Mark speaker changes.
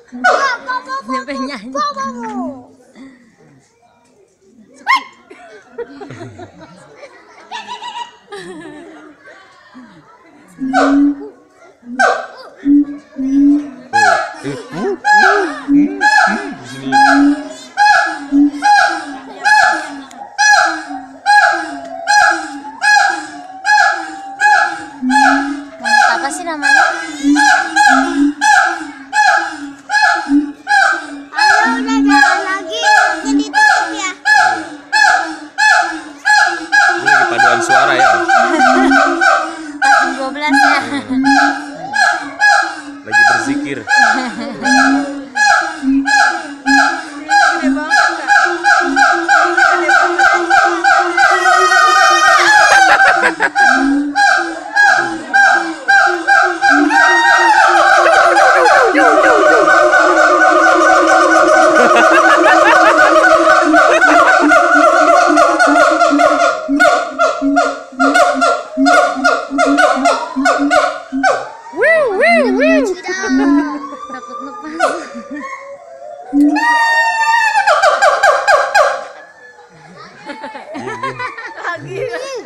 Speaker 1: Sampai nyanyi. Apa sih namanya?
Speaker 2: Ayo udah jalan lagi, nanti ditutup ya.
Speaker 3: Ini lagi paduan suara ya.
Speaker 1: Pas 12 ya.
Speaker 3: Lagi berzikir.
Speaker 4: Gede banget enggak? Gede banget.
Speaker 1: Takut lepas.
Speaker 4: Lagi.